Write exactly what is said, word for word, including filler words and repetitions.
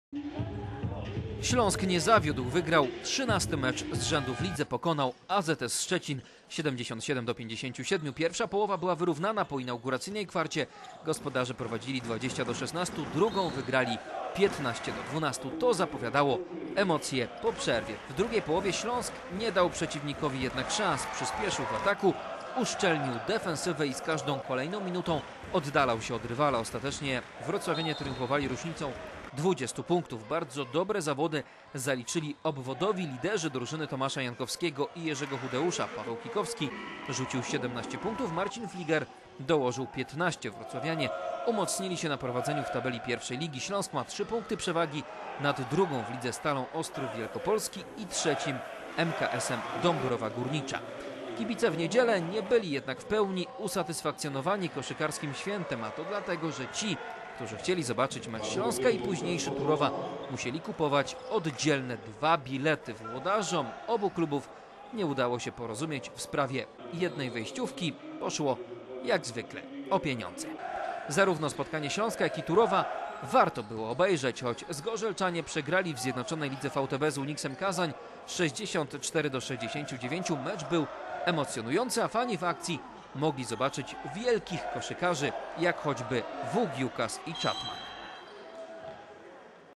Śląsk nie zawiódł, wygrał trzynasty mecz z rzędu w lidze, pokonał A Z S Szczecin siedemdziesiąt siedem do pięćdziesięciu siedmiu. Pierwsza połowa była wyrównana po inauguracyjnej kwarcie. Gospodarze prowadzili dwadzieścia do szesnastu, drugą wygrali piętnaście do dwunastu. To zapowiadało emocje po przerwie. W drugiej połowie Śląsk nie dał przeciwnikowi jednak szans, przyspieszył w ataku, uszczelnił defensywę i z każdą kolejną minutą oddalał się od rywala. Ostatecznie wrocławianie triumfowali różnicą dwudziestu punktów. Bardzo dobre zawody zaliczyli obwodowi liderzy drużyny Tomasza Jankowskiego i Jerzego Chudeusza. Paweł Kikowski rzucił siedemnaście punktów, Marcin Fliger dołożył piętnaście. Wrocławianie umocnili się na prowadzeniu w tabeli pierwszej ligi. Śląsk ma trzy punkty przewagi nad drugą w lidze Stalą Ostrów Wielkopolski i trzecim M K S-em Dąbrowa Górnicza. Kibice w niedzielę nie byli jednak w pełni usatysfakcjonowani koszykarskim świętem, a to dlatego, że ci, którzy chcieli zobaczyć mecz Śląska i późniejszy Turowa, musieli kupować oddzielne dwa bilety. Włodarzom obu klubów nie udało się porozumieć w sprawie jednej wejściówki. Poszło jak zwykle o pieniądze. Zarówno spotkanie Śląska, jak i Turowa warto było obejrzeć, choć zgorzelczanie przegrali w Zjednoczonej Lidze V T B z Uniksem Kazań sześćdziesiąt cztery do sześćdziesięciu dziewięciu. Mecz był emocjonujący, a fani w akcji mogli zobaczyć wielkich koszykarzy, jak choćby Wóg, Jukas i Chapman.